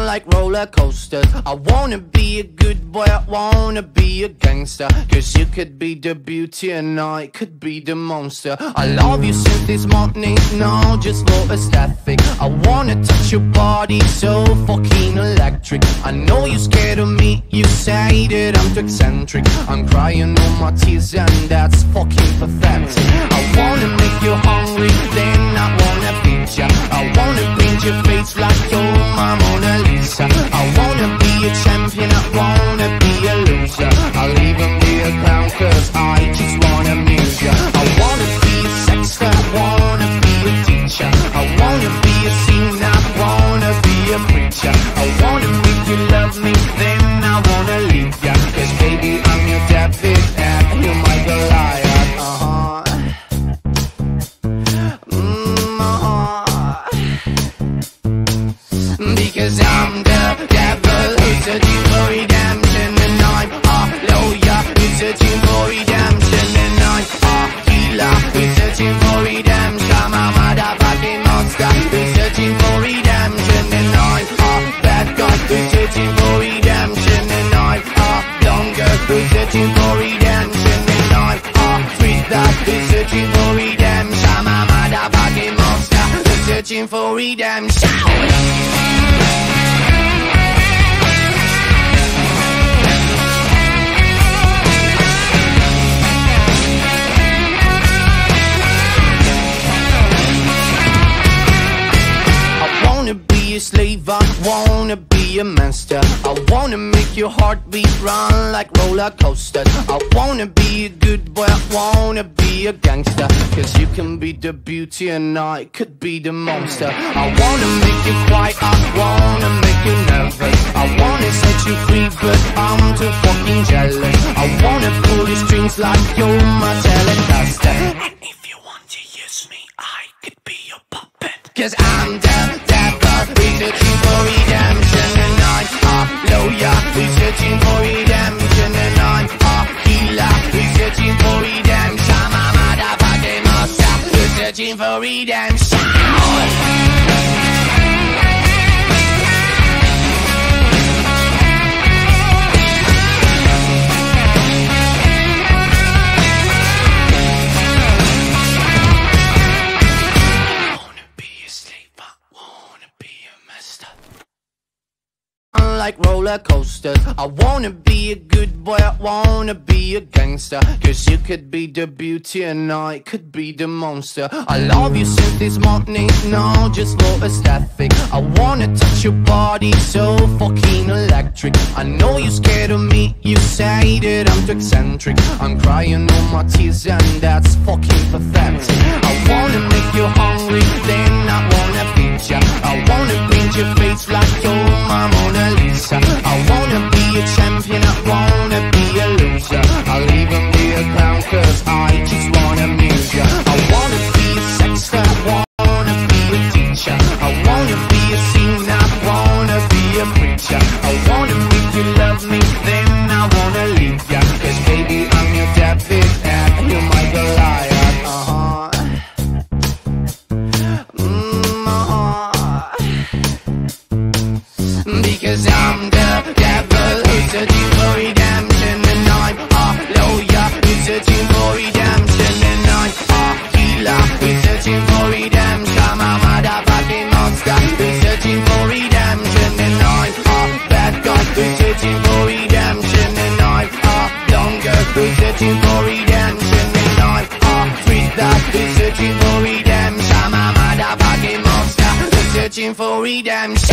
like roller coasters. I wanna be a good boy, I wanna be a gangster. Cause you could be the beauty and I could be the monster. I love you since this morning, no, just for aesthetic. I wanna touch your body, so fucking electric. I know you're scared of me, you say that I'm too eccentric. I'm crying all my tears and that's fucking pathetic. I wanna make you hungry, then I wanna feed ya. I wanna paint your face like you're my Mona Lisa. I wanna be a champion, I wanna be a loser. I'll even be a clown cause I just wanna amuse ya. I wanna be a sexter, I wanna be a teacher. I wanna be a singer, I wanna be a preacher. I wanna make you love me, then I wanna leave ya. Cause baby I'm your David and you're my Goliath. Because I'm the devil who's searching for redemption. And I'm a lawyer who's searching for redemption. And I'm a healer who's searching for redemption. I'm a motherfucking monster who's searching for redemption. And I'm a bad guy who's searching for redemption. And I'm a dumb girl who's searching for redemption. And I'm a street dog who's searching for redemption. I'm a motherfucking monster who's searching for redemption. A slave, I wanna be a master. I wanna make your heartbeat run like roller coasters. I wanna be a good boy, I wanna be a gangster. Cause you can be the beauty and I could be the monster. I wanna make you quiet, I wanna make you nervous. I wanna set you free but I'm too fucking jealous. I wanna pull the strings like you're my telecaster. And if you want to use me, I could be your puppet. Cause I'm the devil, we're searching for redemption. And I'm a lawyer, we're searching for redemption. And I'm a healer, we're searching for redemption. I'm a motherfucking monster, we're searching for redemption. Like roller coasters. I wanna be a good boy, I wanna be a gangster. Cause you could be the beauty and I could be the monster. I love you since this morning, no, just for aesthetic. I wanna touch your body, so fucking electric. I know you're scared of me, you say that I'm too eccentric. I'm crying all my tears and that's fucking pathetic. I wanna make you hungry, then I wanna feed ya. I wanna paint your face like you're my Mona Lisa. I wanna be a champion, I wanna be a loser. I'll even be a clown cause I just wanna amuse ya. I wanna be a sexter, I wanna be a teacher. I wanna be a singer, I wanna be a preacher. I wanna make you love me, then I wanna leave ya. Cause baby I'm your David and you're my Goliath. Because I'm the devil who's searching for redemption. And I'm a lawyer who's searching for redemption. And I'm a healer who's searching for redemption. I'm a motherfucking monster who's searching for redemption. And I'm a bad guy who's searching for redemption. And I'm a dumb girl who's searching for redemption. And I'm a street dog who's searching for redemption. I'm a motherfucking monster who's searching for redemption.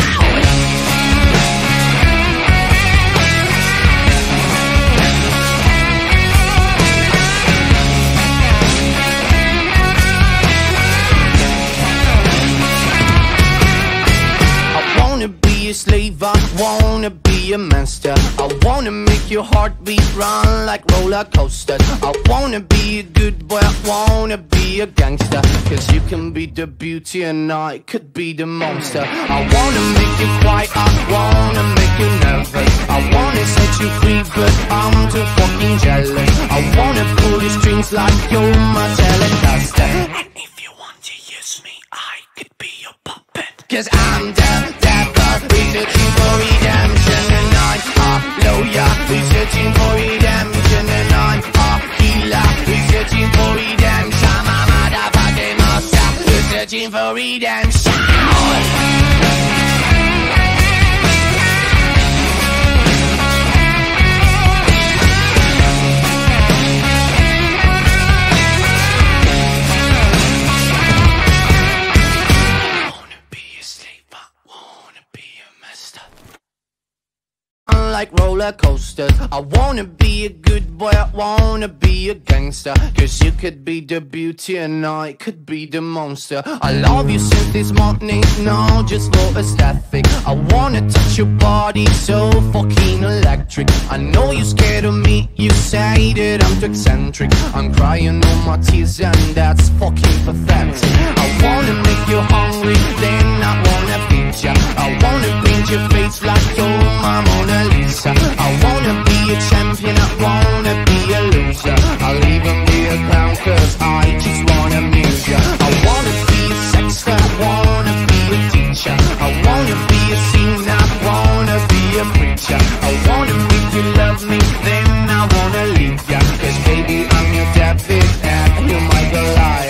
A slave, I wanna be a master. I wanna make your heartbeat run like roller coasters. I wanna be a good boy, I wanna be a gangster. Cause you can be the beauty and I could be the monster. I wanna make you quiet, I wanna make you nervous. I wanna set you free but I'm too fucking jealous. I wanna pull the strings like you're my telecaster. And if you want to use me, I could be your puppet. Cause I'm the devil, we're searching for searching for redemption. Like roller coasters, I wanna be a good boy, I wanna be a gangster. Cause you could be the beauty and I could be the monster. I love you since this morning, no, just for aesthetic. I wanna touch your body, so fucking electric. I know you're scared of me, you say that I'm too eccentric. I'm crying all my tears and that's fucking pathetic. I wanna make you hungry, then I wanna feed ya. I wanna paint your face like you're my Mona Lisa. I wanna be a champion, I wanna be a loser. I'll even be a clown cause I just wanna amuse ya. I wanna be a sexter, I wanna be a teacher. I wanna be a singer, I wanna be a preacher. I wanna make you love me, then I wanna leave ya. Cause baby I'm your David and you're my Goliath.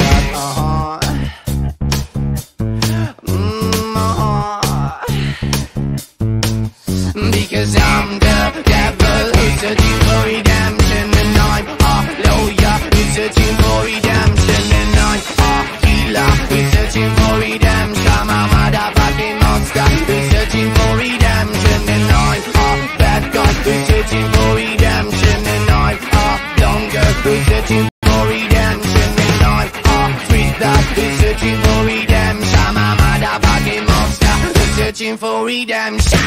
Because I'm the devil who's searching for redemption. And I'm a lawyer who's searching for redemption. And I'm a healer who's searching for redemption. I'm a motherfucking monster who's searching for redemption. And I'm a bad guy who's searching for redemption. And I'm a dumb girl who's searching for redemption. And I'm a street dog who's searching for redemption. I'm a motherfucking monster who's searching for redemption.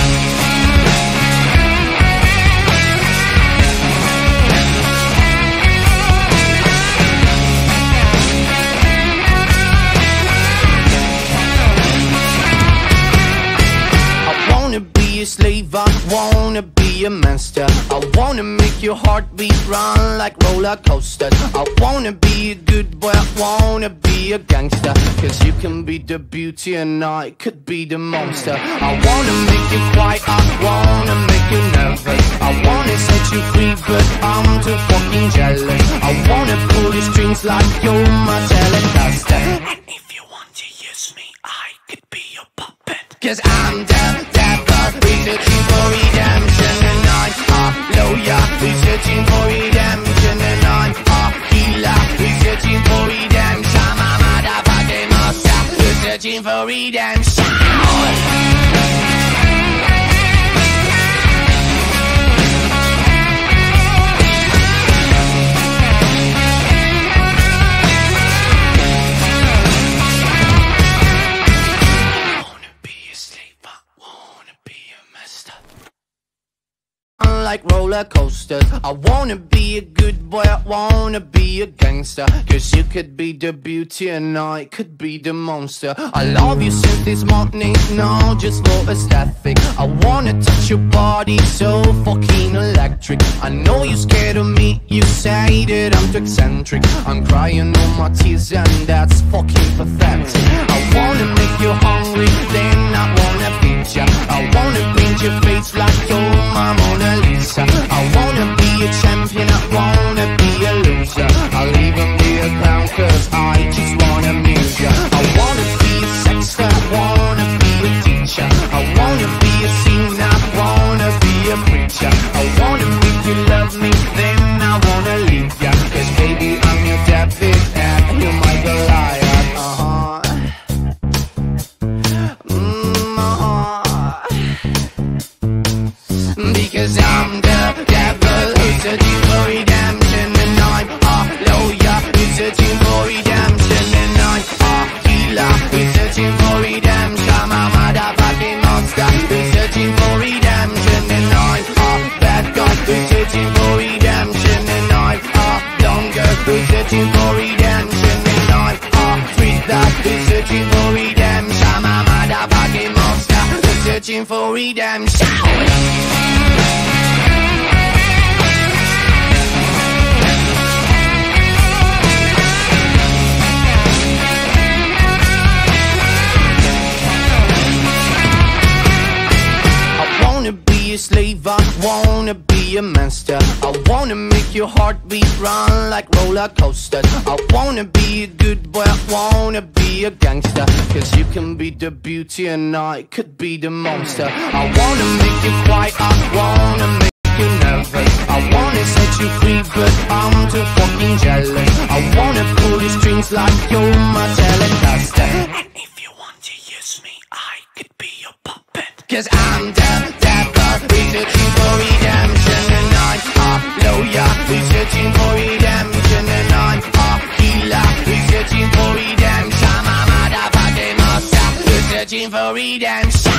A slave, I wanna be a master. I wanna make your heartbeat run like roller coasters. I wanna be a good boy, I wanna be a gangster. Cause you can be the beauty and I could be the monster. I wanna make you quiet, I wanna make you nervous. I wanna set you free but I'm too fucking jealous. I wanna pull your strings like you're my telecaster. And if you want to use me, I could be your puppet. Cause I'm the devil, we're searching for redemption. And I'm a lawyer, we're searching for redemption. And I'm a healer, we're searching for redemption. I'm a motherfucking monster, we're searching for redemption. Like roller coasters, I wanna be a good boy, I wanna be a gangster. Cause you could be the beauty and I could be the monster. I love you since this morning, no, just for aesthetic. I wanna touch your body, so fucking electric. I know you're scared of me, you say that I'm too eccentric. I'm crying all my tears and that's fucking pathetic. I wanna make you hungry, then I wanna feed ya. I wanna paint your face like you're my Mona Lisa. I wanna be a champion, I wanna be a loser. I'll even be a clown cause I just wanna amuse ya. I wanna be a sexter, I wanna be a teacher. I wanna be a singer, I wanna be a preacher. I wanna make you love me, then I wanna leave ya. Cause baby I'm your David and you're my Goliath. Because I'm the devil who's searching for redemption. And I'm a lawyer who's searching for redemption. And I'm a healer who's searching for redemption. I'm a motherfucking monster who's searching for redemption. And I'm a bad guy who's searching for redemption. And I'm a dumb girl who's searching for redemption. And I'm a street dog who's searching for redemption. I'm a motherfucking monster who's searching for redemption. A slave, I wanna be be a master. I wanna make your heartbeat run like roller coasters. I wanna be a good boy, I wanna be a gangster. Cause you can be the beauty and I could be the monster. I wanna make you quiet, I wanna make you nervous. I wanna set you free, but I'm too fucking jealous. I wanna pull the strings like you're my Telecaster. And if you want to use me, I could be your puppet. Cause I'm the devil, we're searching for redemption. And I'm a lawyer, we're searching for redemption. And I'm a healer, we're searching for redemption. I'm a motherfucking monster, we're searching for redemption.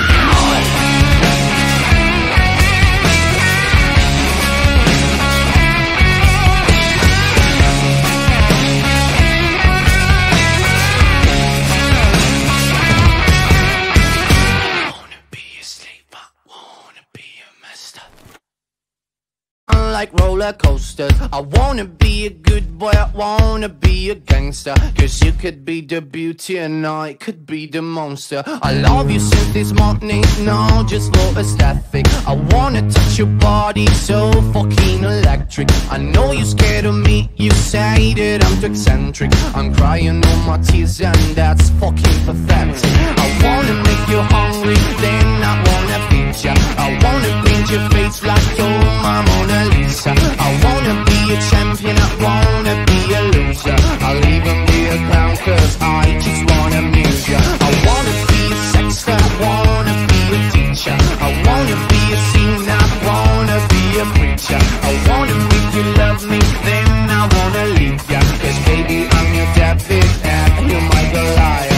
Like roller coasters, I wanna be a good boy, I wanna be a gangster. Cause you could be the beauty and I could be the monster. I love you since this morning, no, just for aesthetic. I wanna touch your body so fucking electric. I know you're scared of me, you say that I'm too eccentric. I'm crying all my tears and that's fucking pathetic. I wanna make you hungry, then I wanna feed ya. I wanna paint your face like you're my Mona Lisa. I wanna be a champion, I wanna be a loser. I'll even be a clown cause I just wanna amuse ya. I wanna be a sexter, I wanna be a teacher. I wanna be a singer, I wanna be a preacher. I wanna make you love me, then I wanna leave ya. Cause baby I'm your David and you're my Goliath.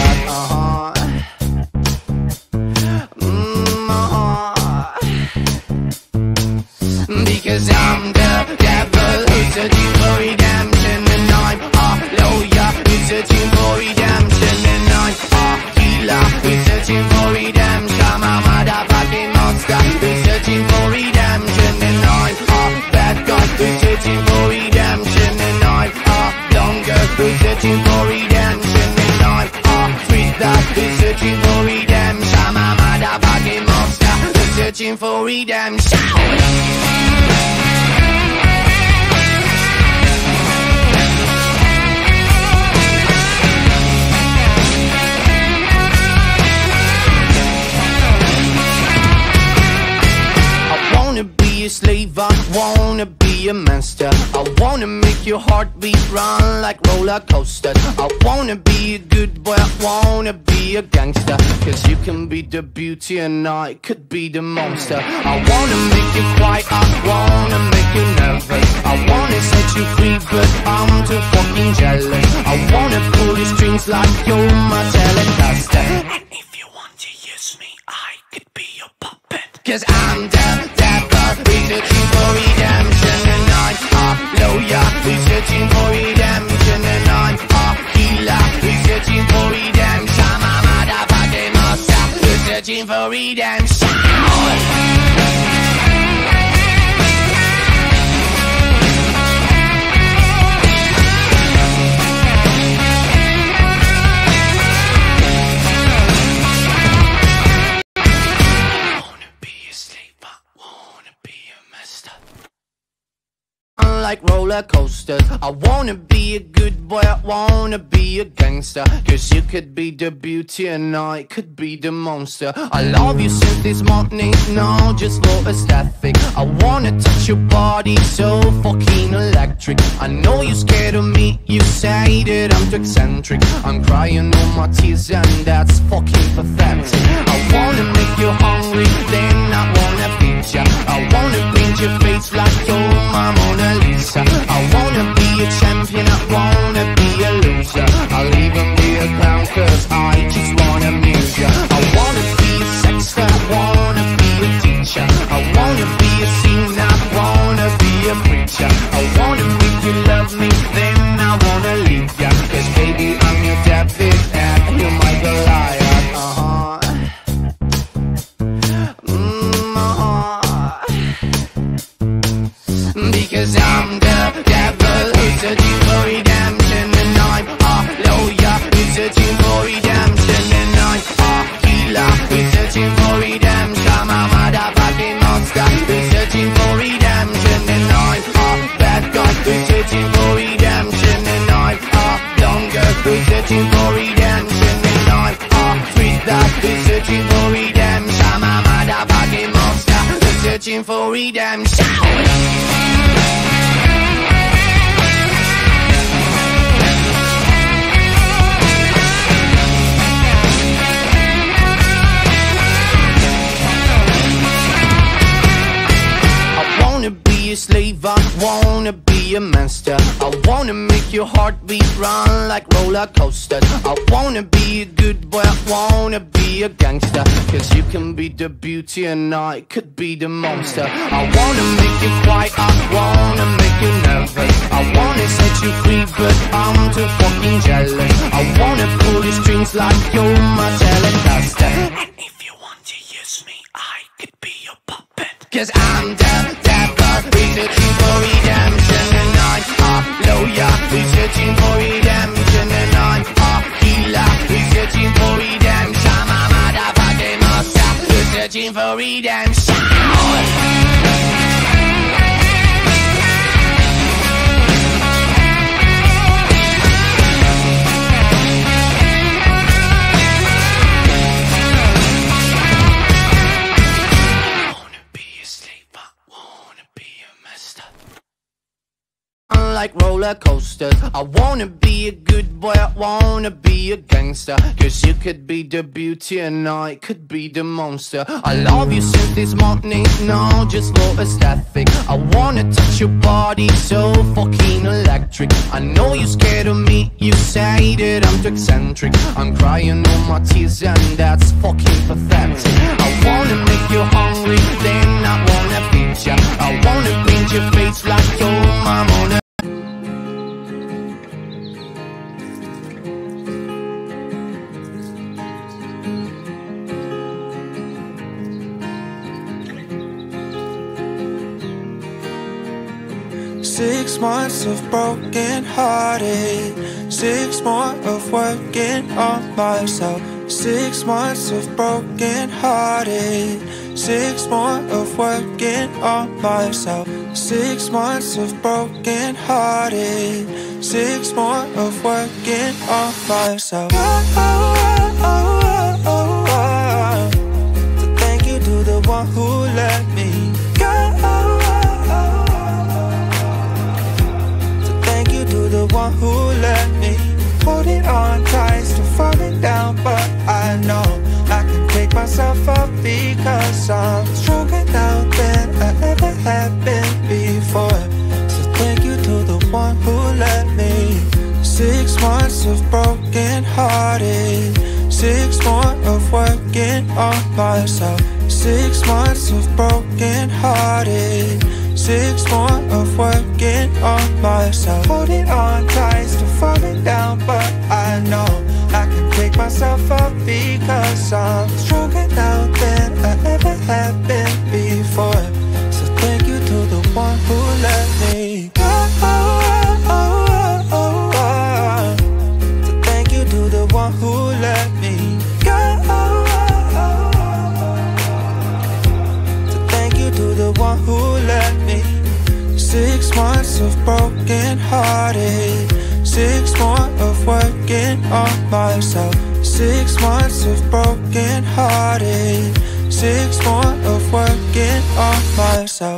Because I'm the devil who's searching for redemption. And I'm a lawyer who's searching for redemption. And I'm a healer who's searching for redemption. I'm a motherfucking monster who's searching for redemption. And I'm a bad guy who's searching for redemption. And I'm a blonde girl who's searching for redemption. And I'm a twister who's searching for redemption. I'm a motherfucking monster who's searching for redemption. A slave, I wanna be a master. I wanna make your heartbeat run like roller coasters. I wanna be a good boy, I wanna be a gangster. Cause you can be the beauty and I could be the monster. I wanna make you quiet, I wanna make you nervous. I wanna set you free, but I'm too fucking jealous. I wanna pull the strings like you're my Telecaster. And if you want to use me, I could be your puppet. Cause I'm the devil, we're searching for redemption. And I'm a lawyer, we're searching for redemption. And I'm a healer, we're searching for redemption. I'm a motherfucking monster, we're searching for redemption. Like roller coasters, I wanna be a good boy, I wanna be a gangster. Cause you could be the beauty and I could be the monster. I love you since this morning, no, just for aesthetic. I wanna touch your body so fucking electric. I know you're scared of me, you say that I'm too eccentric. I'm crying all my tears and that's fucking pathetic. I wanna make you hungry, then I wanna feed ya. I wanna paint your face like you're my Mona Lisa. I wanna be a champion, I wanna be a loser. I'll even be a clown cause I just wanna amuse ya. I wanna be a sexter, I wanna be a teacher. I wanna be a singer, I wanna be a preacher. I wanna make you love me, then I wanna leave ya. Cause baby I'm your David and you're my Goliath. Because I'm the devil who's searching for redemption. And I'm a lawyer who's searching for redemption. And I'm a healer who's searching for redemption. I'm a motherfucking monster who's searching for redemption. searching for redemption. A slave, I wanna be a master. I wanna make your heartbeat run like roller coasters. I wanna be a good boy, I wanna be a gangster. Cause you can be the beauty and I could be the monster. I wanna make you quiet, I wanna make you nervous. I wanna set you free, but I'm too fucking jealous. I wanna pull the strings like you're my Telecaster. And if you want to use me, I could be your puppet. Cause I'm the devil, researching for redemption. And I'm a lawyer, researching for redemption. And I'm a healer, researching for redemption. I'm a motherfucking monster, researching for redemption. Like roller coasters, I wanna be a good boy, I wanna be a gangster. Cause you could be the beauty and I could be the monster. I love you since this morning, no, just for aesthetic. I wanna touch your body so fucking electric. I know you're scared of me, you say that I'm too eccentric. I'm crying all my tears and that's fucking pathetic. I wanna make you hungry, then I wanna feed ya. I wanna paint your face like your mama. 6 months of broken hearted, 6 more of working on myself. 6 months of broken hearted, 6 more of working on myself. 6 months of broken hearted, 6 more of working on myself. So thank you to the one who let me go. To the one who let me hold it on tight, still falling down, but I know I can pick myself up because I'm stronger now than I ever have been before. So thank you to the one who let me. 6 months of broken hearted, 6 more of working on myself. 6 months of broken hearted, 6 more of working on myself. Holding on tight, still falling down, but I know I can pick myself up because I'm stronger now than I ever have been before. So thank you to the one who let me go. So thank you to the one who let me go. So thank you to the one who let me. 6 months of broken hearted, 6 more of working on myself. 6 months of broken hearted, 6 more of working on myself.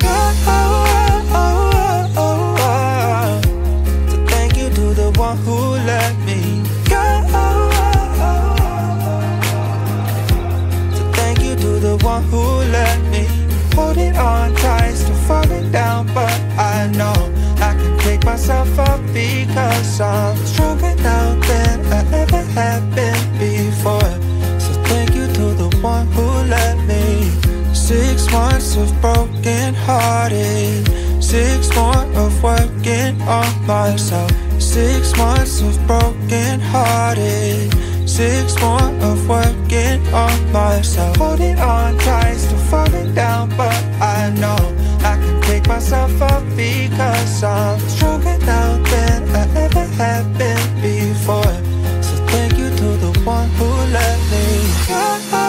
So thank you to the one who let me go. So thank you to the one who let me hold it on tight, still falling down, but I know I can pick myself up because I'm stronger now than I ever have been before. So thank you to the one who let me. 6 months of broken hearted, 6 more of working on myself. 6 months of broken hearted, 6 more of working on myself. Holding on tight, still falling down, but I know I can pick myself up because I'm stronger now than I ever have been before. So thank you to the one who let me go.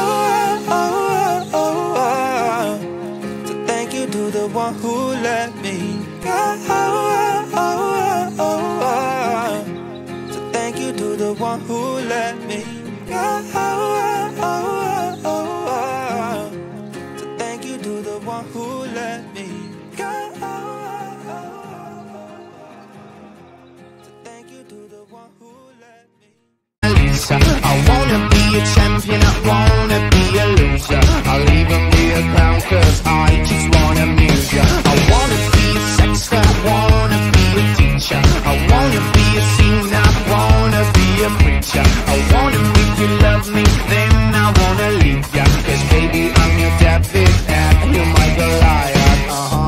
So thank you to the one who let me go. So thank you to the one who let me go. So thank you to the one one who let me go. So thank you to the one who let me. I wanna be a champion, I wanna be a loser. I'll even be a clown cause I just wanna amuse ya. I wanna be a sexter, I wanna be a teacher. I wanna be a singer, I wanna be a preacher. I wanna make you love me, then I wanna leave ya. Cause baby I'm your David and you're my Goliath.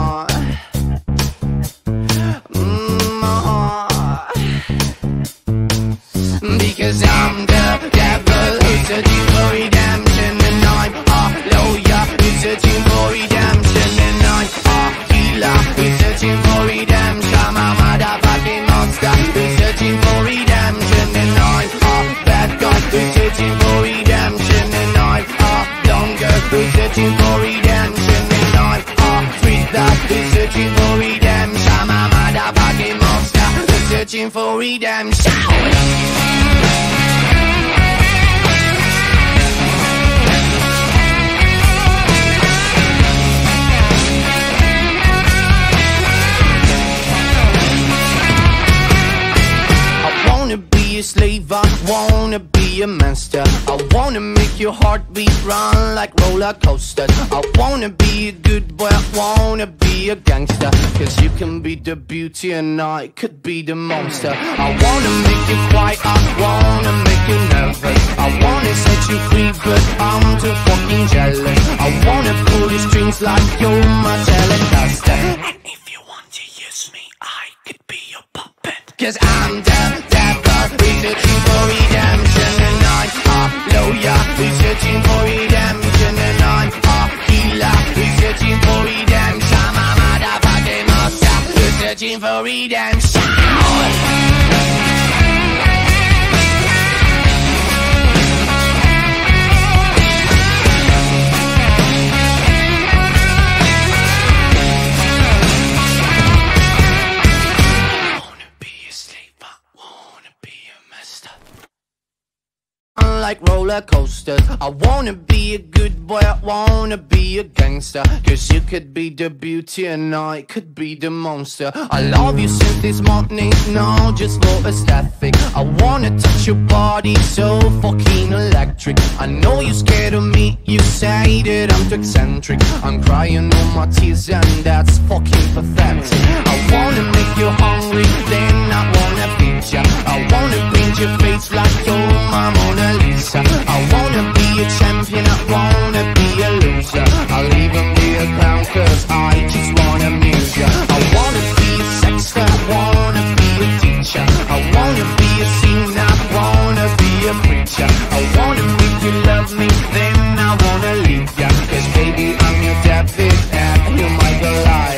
Because I'm the devil who's searching for redemption, and I'm a lawyer who's searching for redemption, and I'm a healer who's searching for redemption. I'm a motherfucking monster who's searching for redemption, and I'm a bad guy who's searching for redemption, and I'm a blonde girl who's searching for redemption, and I'm a street dog who's searching for redemption. I'm a motherfucking monster who's searching for redemption. A slave, I wanna be a master. I wanna make your heartbeat run like roller coasters. I wanna be a good boy, I wanna be a gangster. Cause you can be the beauty and I could be the monster. I wanna make you quiet, I wanna make you nervous. I wanna set you free but I'm too fucking jealous. I wanna pull the strings like you're my telecaster. And if you want to use me, I could be your puppet. Cause I'm the devil, we're searching for redemption, and I'm a lawyer, we're searching for redemption, and I'm a healer, we're searching for redemption. I'm a motherfucking monster, we're searching for redemption. Like roller coasters, I wanna be a good boy, I wanna be a gangster. Cause you could be the beauty and I could be the monster. I love you since this morning, no, just for aesthetic. I wanna touch your body, so fucking electric. I know you're scared of me, you say that I'm too eccentric. I'm crying all my tears and that's fucking pathetic. I wanna make you hungry, then I wanna feed ya. I wanna paint your face like you're my Mona Lisa. I wanna be a champion, I wanna be a loser. I'll even be a clown cause I just wanna amuse ya. I wanna be a sexter, I wanna be a teacher. I wanna be a singer, I wanna be a preacher. I wanna make you love me, then I wanna leave ya. Cause baby I'm your David and you're my Goliath.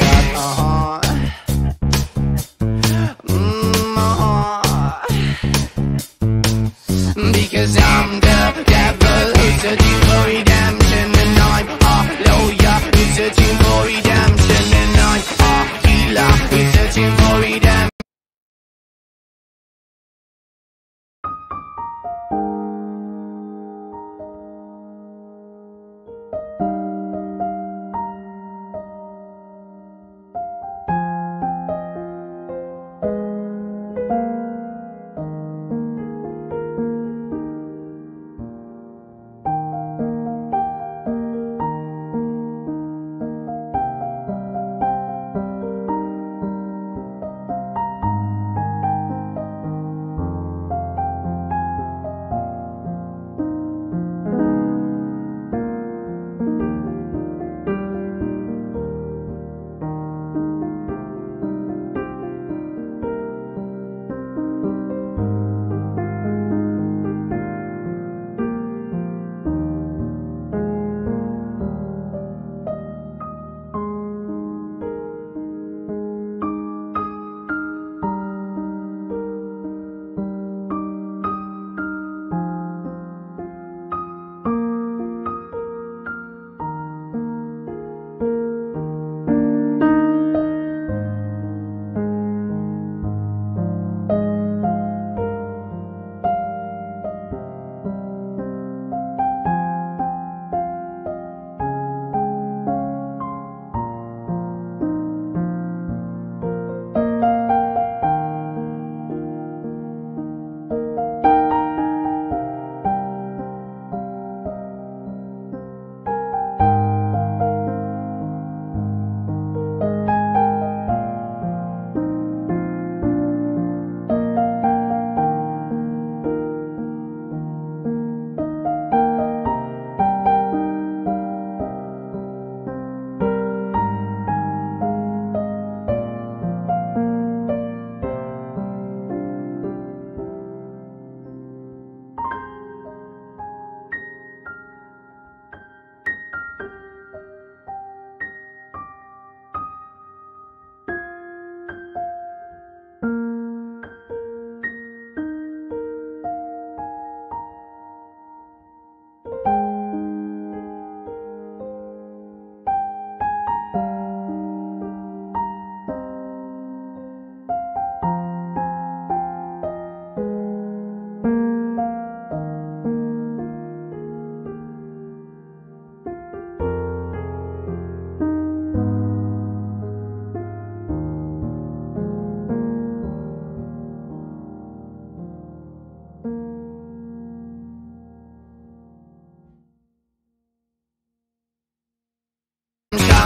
Because I'm the devil who's searching for redemption.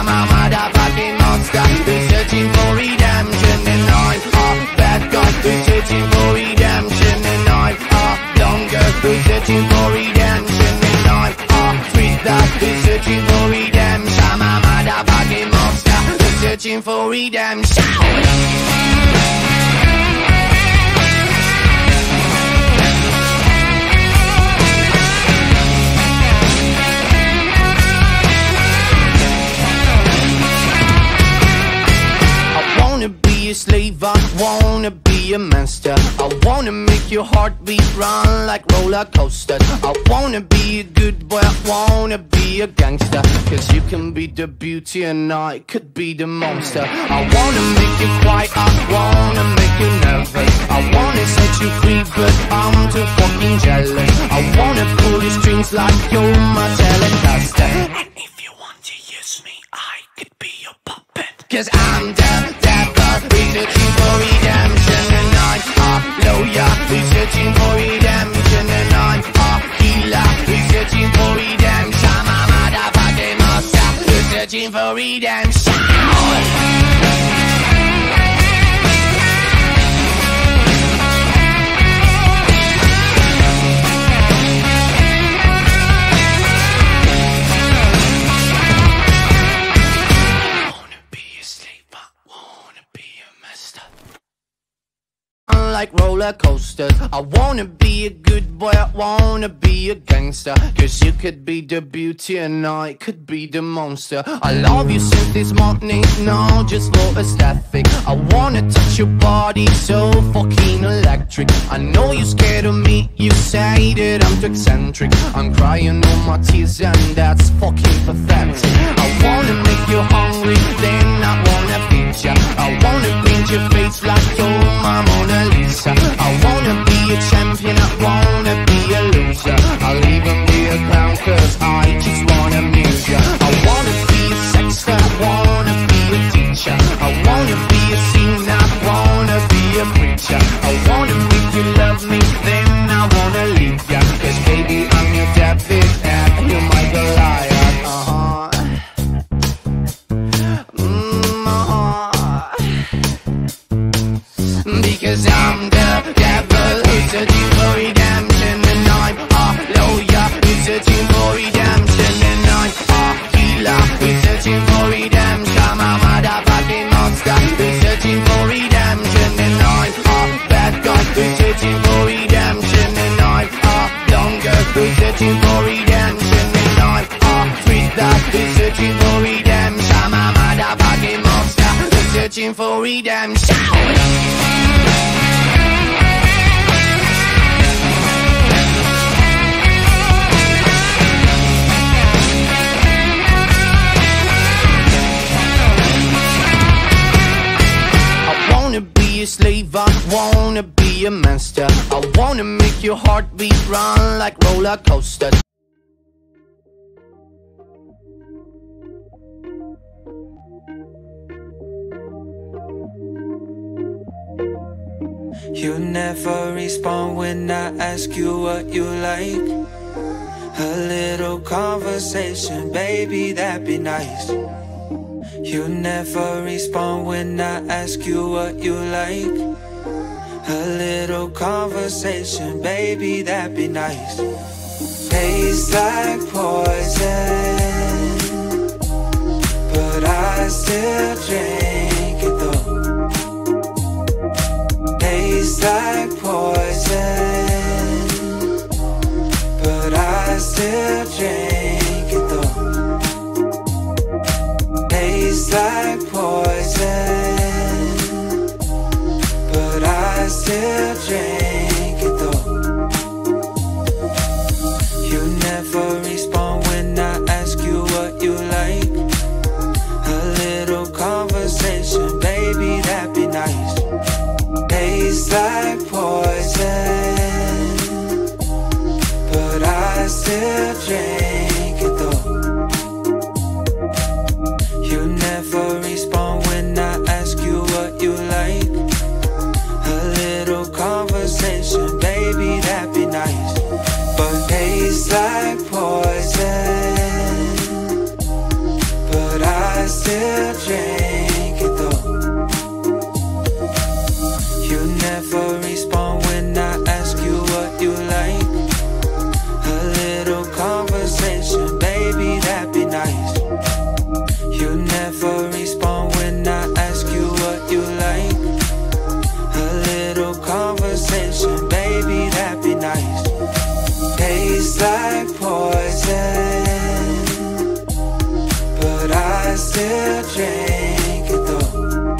I'm a motherfucking monster who's searching for redemption, and I'm a bad guy who's searching for redemption, and I'm a longer who's searching for redemption, and I'm a street dog who's searching for redemption. I'm a motherfucking monster who's searching for redemption. A slave, I wanna be a master. I wanna make your heartbeat run like roller coasters. I wanna be a good boy, I wanna be a gangster. Cause you can be the beauty and I could be the monster. I wanna make you quiet, I wanna make you nervous. I wanna set you free, but I'm too fucking jealous. I wanna pull your strings like you're my telecaster. And if you want to use me, I could be your puppet. Cause I'm the devil, we're searching for redemption, and I'm a lawyer, we're searching for redemption, and I'm a healer, we're searching for redemption. I'm a motherfucking monster, we're searching for redemption. Like roller coasters, I wanna be a good boy, I wanna be a gangster. Cause you could be the beauty and I could be the monster. I love you since this morning, no, just for aesthetic. I wanna touch your body, so fucking electric. I know you're scared of me, you say that I'm too eccentric. I'm crying all my tears and that's fucking pathetic. I wanna make you hungry, then I wanna feed ya. I wanna paint your face like you're my Mona Lisa. I wanna be a champion, I wanna be a loser. I'll even be a clown cause I just wanna amuse ya. I wanna be a sexter, I wanna be a teacher. I wanna be a singer, I wanna be a preacher. I wanna make you love me, then I wanna leave ya. Cause baby I'm your David and you're my Goliath. Because I'm the devil who's searching for redemption, and I'm a lawyer who's searching for redemption, and I'm a healer who's searching for redemption. I'm a motherfucking monster who's searching for redemption, and I'm a bad guy who's searching for redemption, and I'm a longer who's searching for redemption, and I'm a street dog who's searching for redemption. I'm a motherfucking monster who's searching for redemption. Be a slave, I wanna be a master. I wanna make your heartbeat run like roller coasters. You never respond when I ask you what you like. A little conversation, baby, that'd be nice. You never respond when I ask you what you like. A little conversation, baby, that'd be nice. Tastes like poison, but I still drink it though. Tastes like poison, but I still drink it though. Tastes like poison, but I still drink it though. You never respond when I ask you what you like. A little conversation, baby, that'd be nice. Tastes like poison, but I still drink it though. You never respond when I ask you what you like. A little conversation. still drink it though. You never respond when I ask you what you like. A little conversation, baby, that'd be nice. You never respond when I ask you what you like. A little conversation, baby, that'd be nice. Tastes like poison, but I still drink it though.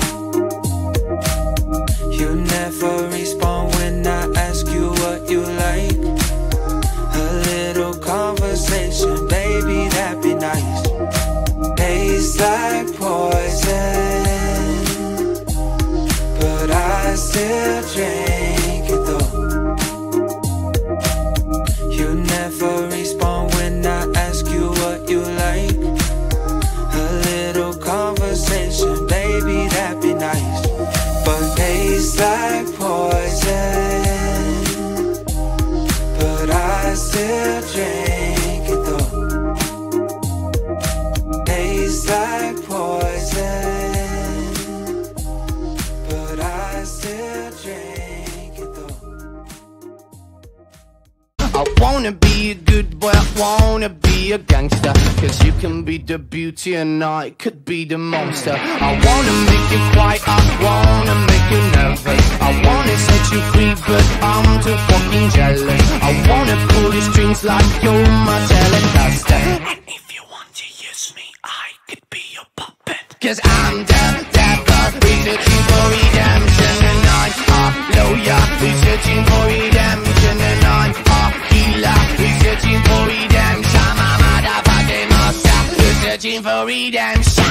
You never respond when I ask you what you like. A little conversation, baby, that'd be nice. Tastes like poison, but I still drink it though. You never respond when I ask you what you like. A little conversation, baby, that'd be nice. But tastes like poison, but I still drink it though. Tastes like poison, but I still drink it though. I wanna be a good boy, I wanna be a gangster. Cause you can be the beauty and I could be the monster. I wanna make you quiet, I wanna make you nervous. I wanna set you free, but I'm too fucking jealous. I wanna pull the strings like you're my Telecaster. And if you want to use me, I could be your puppet. Cause I'm the devil, we're searching for redemption. And I'm a lawyer, we're searching for redemption. And I'm a healer, we're searching for redemption. My motherfucking monster, we're searching for redemption.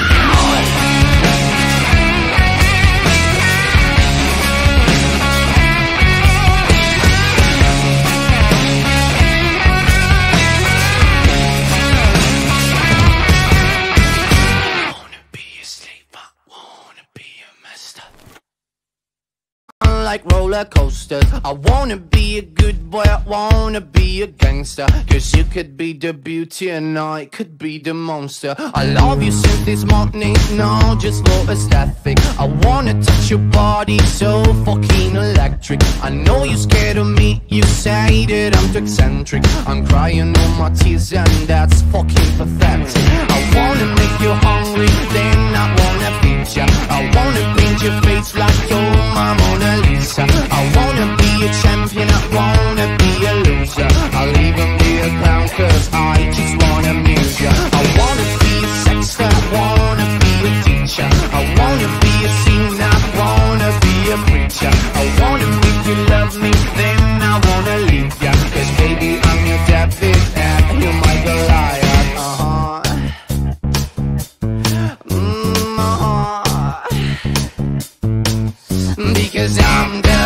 Like roller coasters, I wanna be a good boy, I wanna be a gangster. Cause you could be the beauty and I could be the monster. I love you since this morning, no, just for aesthetic. I wanna touch your body, so fucking electric. I know you're scared of me, you say that I'm too eccentric. I'm crying all my tears and that's fucking pathetic. I wanna make you hungry, then I wanna feed ya. I wanna paint your face like you're my Mona Lisa. I wanna be a champion, I wanna be a loser. I'll even be a clown cause I just wanna amuse ya. I wanna be a sexter, I wanna be a teacher. I wanna be a singer, I wanna be a preacher. I wanna make you love me, then I wanna leave ya. Cause baby I'm your David and you're my Goliath. Because I'm the